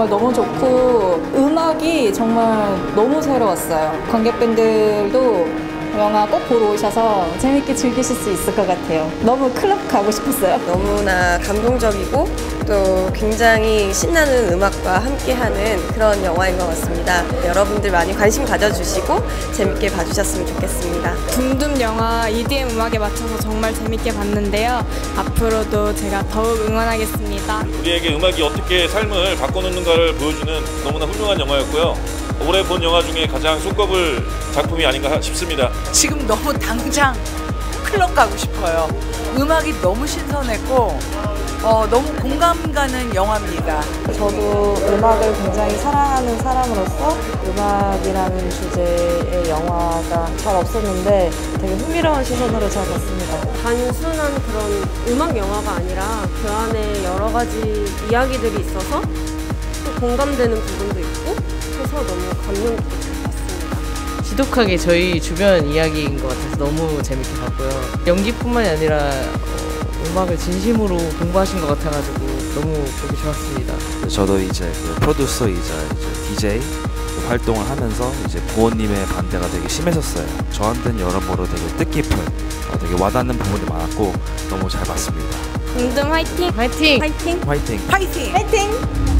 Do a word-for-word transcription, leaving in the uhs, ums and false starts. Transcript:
정말 너무 좋고 음악이 정말 너무 새로웠어요. 관객분들도 영화 꼭 보러 오셔서 재밌게 즐기실 수 있을 것 같아요. 너무 클럽 가고 싶었어요. 너무나 감동적이고 또 굉장히 신나는 음악과 함께하는 그런 영화인 것 같습니다. 여러분들 많이 관심 가져주시고 재밌게 봐주셨으면 좋겠습니다. 둠둠 영화 이디엠 음악에 맞춰서 정말 재밌게 봤는데요. 앞으로도 제가 더욱 응원하겠습니다. 우리에게 음악이 어떻게 삶을 바꿔놓는가를 보여주는 너무나 훌륭한 영화였고요. 올해 본 영화 중에 가장 손꼽을 작품이 아닌가 싶습니다. 지금 너무 당장 클럽 가고 싶어요. 음악이 너무 신선했고 어, 너무 공감 가는 영화입니다. 저도 음악을 굉장히 사랑하는 사람으로서 음악이라는 주제의 영화가 잘 없었는데 되게 흥미로운 시선으로 잘 봤습니다. 단순한 그런 음악 영화가 아니라 그 안에 여러 가지 이야기들이 있어서 또 공감되는 부분도 있고 해서 너무 감명 깊게 잘 봤습니다. 지독하게 저희 주변 이야기인 것 같아서 너무 재밌게 봤고요. 연기뿐만이 아니라 어, 음악을 진심으로 공부하신 것 같아가지고 너무 보기 좋았습니다. 저도 이제 그 프로듀서이자 이제 디제이 활동을 하면서 이제 부모님의 반대가 되게 심했었어요. 저한테는 여러모로 되게 뜻깊은 어, 되게 와닿는 부분이 많았고 너무 잘 봤습니다. 둠둠 화이팅! 화이팅! 화이팅! 화이팅! 파이팅! 화이팅!